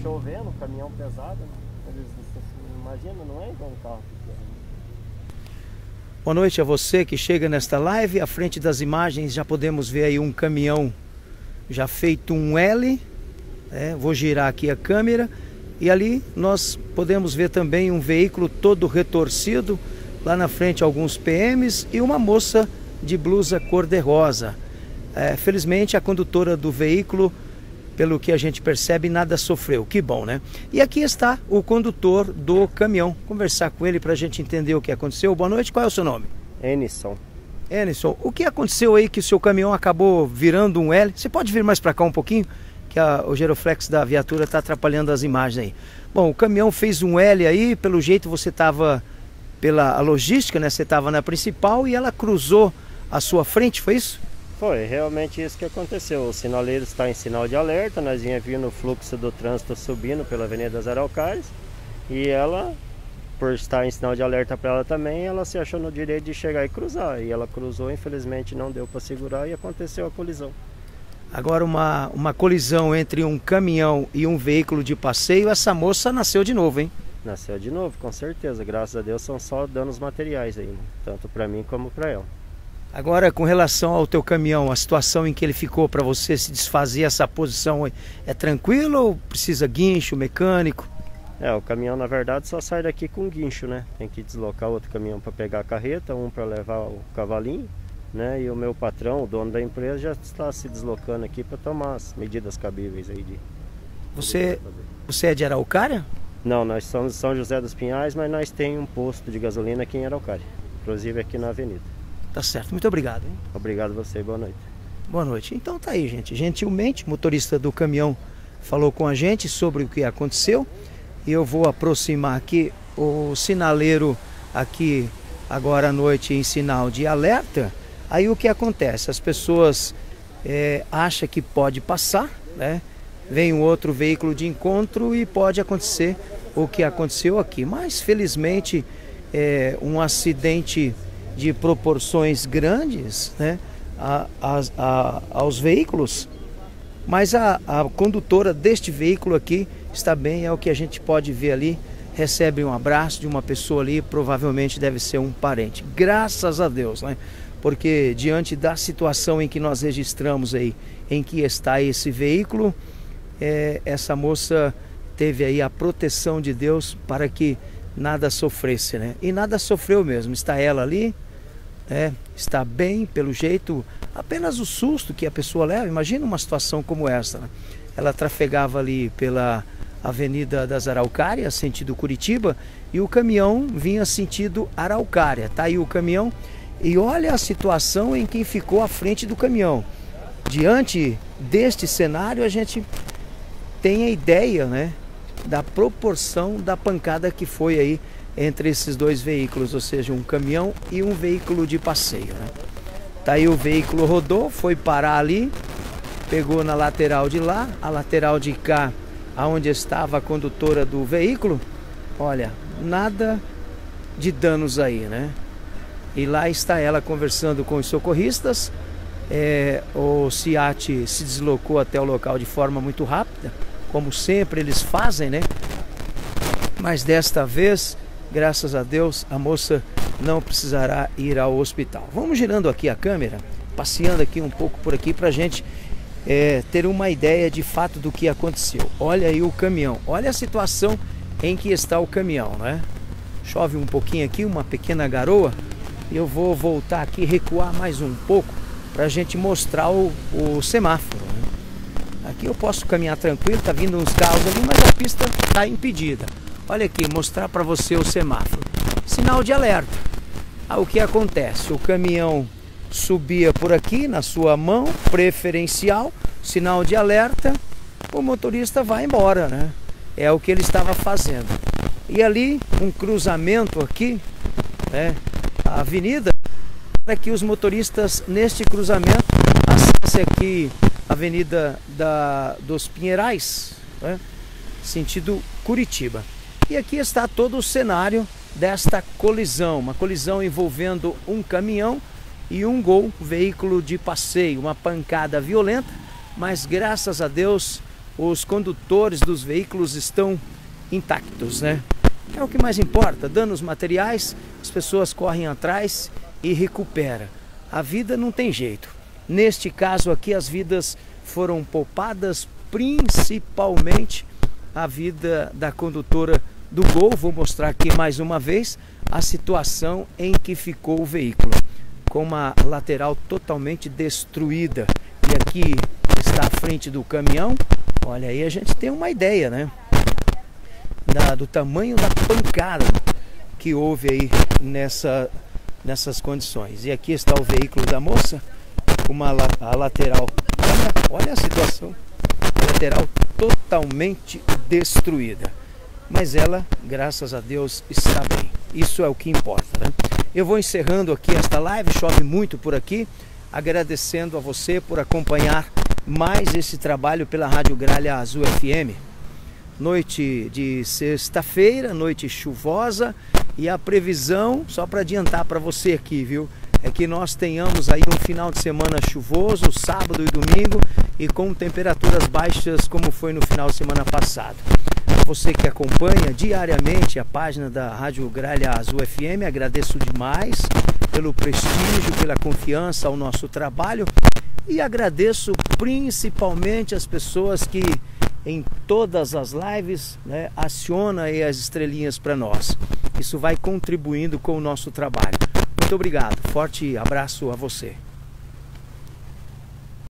chovendo, caminhão pesado, eles imagina, não é igual um carro pequeno. Boa noite a você que chega nesta live. À frente das imagens já podemos ver aí um caminhão já feito um L. Vou girar aqui a câmera. E ali nós podemos ver também um veículo todo retorcido. Lá na frente alguns PMs e uma moça de blusa cor-de-rosa. Felizmente a condutora do veículo, pelo que a gente percebe, nada sofreu. Que bom, né? E aqui está o condutor do caminhão. Conversar com ele para a gente entender o que aconteceu. Boa noite, qual é o seu nome? Enison. Enison, o que aconteceu aí que o seu caminhão acabou virando um L? Você pode vir mais para cá um pouquinho? Que o giroflex da viatura está atrapalhando as imagens aí. Bom, o caminhão fez um L aí, pelo jeito você estava pela logística, né? Você estava na principal e ela cruzou a sua frente, foi isso? Foi realmente isso que aconteceu. O sinaleiro está em sinal de alerta, nós vinha vindo o fluxo do trânsito subindo pela Avenida das Araucárias e ela, por estar em sinal de alerta para ela também, ela se achou no direito de chegar e cruzar. E ela cruzou, infelizmente não deu para segurar e aconteceu a colisão. Agora uma colisão entre um caminhão e um veículo de passeio, essa moça nasceu de novo, hein? Nasceu de novo, com certeza. Graças a Deus são só danos materiais aí, né? Tanto para mim como para ela. Agora, com relação ao teu caminhão, a situação em que ele ficou para você se desfazer essa posição, é tranquilo ou precisa guincho, mecânico? O caminhão na verdade só sai daqui com guincho, né? Tem que deslocar outro caminhão para pegar a carreta, um para levar o cavalinho, né? E o meu patrão, o dono da empresa, já está se deslocando aqui para tomar as medidas cabíveis aí de... Você é de Araucária? Não, nós somos de São José dos Pinhais, mas nós temos um posto de gasolina aqui em Araucária, inclusive aqui na avenida. Tá certo, muito obrigado, hein? Obrigado a você, boa noite. Boa noite. Então tá aí, gente. Gentilmente, o motorista do caminhão falou com a gente sobre o que aconteceu. E eu vou aproximar aqui o sinaleiro aqui agora à noite em sinal de alerta. Aí o que acontece? As pessoas acham que pode passar, né? Vem um outro veículo de encontro e pode acontecer o que aconteceu aqui. Mas felizmente um acidente de proporções grandes, né, aos veículos, mas a condutora deste veículo aqui está bem, é o que a gente pode ver ali, recebe um abraço de uma pessoa ali, provavelmente deve ser um parente, graças a Deus, né, porque diante da situação em que nós registramos aí, em que está esse veículo, essa moça teve aí a proteção de Deus para que nada sofresse, né, e nada sofreu mesmo, está ela ali, está bem pelo jeito, apenas o susto que a pessoa leva. Imagina uma situação como essa, né? Ela trafegava ali pela Avenida das Araucárias, sentido Curitiba, e o caminhão vinha sentido Araucária. Tá aí o caminhão e olha a situação em que ficou à frente do caminhão. Diante deste cenário a gente tem a ideia, né, da proporção da pancada que foi aí entre esses dois veículos, ou seja, um caminhão e um veículo de passeio, né? Tá aí o veículo rodou, foi parar ali, pegou na lateral de lá, a lateral de cá, aonde estava a condutora do veículo. Olha, nada de danos aí, né? E lá está ela conversando com os socorristas. O SEAT se deslocou até o local de forma muito rápida, como sempre eles fazem, né? Mas desta vez, graças a Deus, a moça não precisará ir ao hospital. Vamos girando aqui a câmera, passeando aqui um pouco por aqui para a gente ter uma ideia de fato do que aconteceu. Olha aí o caminhão, olha a situação em que está o caminhão, né? Chove um pouquinho aqui, uma pequena garoa. E eu vou voltar aqui, recuar mais um pouco para a gente mostrar o semáforo, né? Aqui eu posso caminhar tranquilo, tá vindo uns carros ali, mas a pista está impedida. Olha aqui, mostrar para você o semáforo. Sinal de alerta. O que acontece? O caminhão subia por aqui na sua mão, preferencial, sinal de alerta, o motorista vai embora, né? É o que ele estava fazendo. E ali, um cruzamento aqui, né? A avenida, para que os motoristas neste cruzamento acessem aqui a Avenida dos Pinheirais, né? Sentido Curitiba. E aqui está todo o cenário desta colisão, uma colisão envolvendo um caminhão e um Gol, veículo de passeio, uma pancada violenta, mas graças a Deus os condutores dos veículos estão intactos, né? É o que mais importa. Danos materiais, as pessoas correm atrás e recuperam. A vida não tem jeito. Neste caso aqui, as vidas foram poupadas, principalmente a vida da condutora do Gol. Vou mostrar aqui mais uma vez a situação em que ficou o veículo, com uma lateral totalmente destruída. E aqui está a frente do caminhão. Olha aí, a gente tem uma ideia, né? Do tamanho da pancada que houve aí nessas condições. E aqui está o veículo da moça, com a lateral. Olha a situação. A lateral totalmente destruída. Mas ela, graças a Deus, está bem. Isso é o que importa, né? Eu vou encerrando aqui esta live, chove muito por aqui, agradecendo a você por acompanhar mais esse trabalho pela Rádio Gralha Azul FM. Noite de sexta-feira, noite chuvosa, e a previsão, só para adiantar para você aqui, viu? É que nós tenhamos aí um final de semana chuvoso, sábado e domingo, e com temperaturas baixas como foi no final de semana passado. Você que acompanha diariamente a página da Rádio Gralha Azul FM, agradeço demais pelo prestígio, pela confiança ao nosso trabalho, e agradeço principalmente as pessoas que em todas as lives, né, aciona aí as estrelinhas para nós. Isso vai contribuindo com o nosso trabalho. Muito obrigado, forte abraço a você.